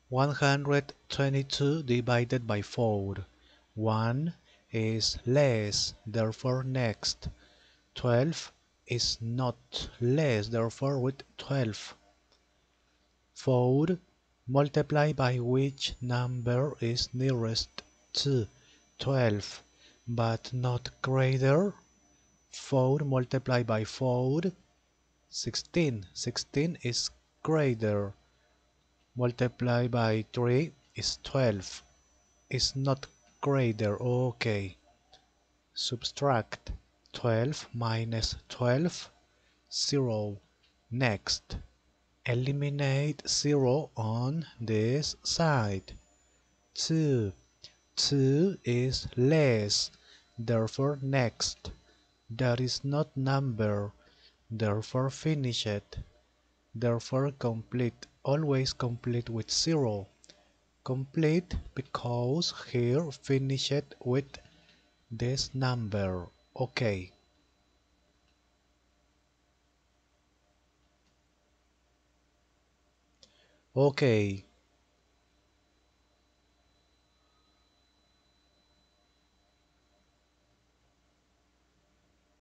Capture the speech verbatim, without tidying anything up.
one hundred twenty-two divided by four. one is less, therefore next. twelve is not less, therefore with twelve. four multiplied by which number is nearest to twelve, but not greater. four multiplied by four, sixteen. sixteen is greater. Multiplied by three is twelve. Is not greater. Okay. Subtract twelve minus twelve, zero. Next, eliminate zero on this side. two. two is less, therefore next. That is not number, therefore finish it. Therefore complete, always complete with zero. Complete because here finish it with this number. Okay. Okay.